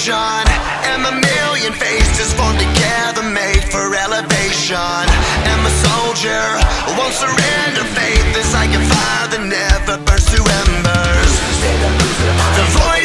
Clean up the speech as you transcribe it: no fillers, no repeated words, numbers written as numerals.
nation, and a million faces formed together, made for elevation. And my soldier won't surrender. Faith is like a fire that never burns to embers. The voice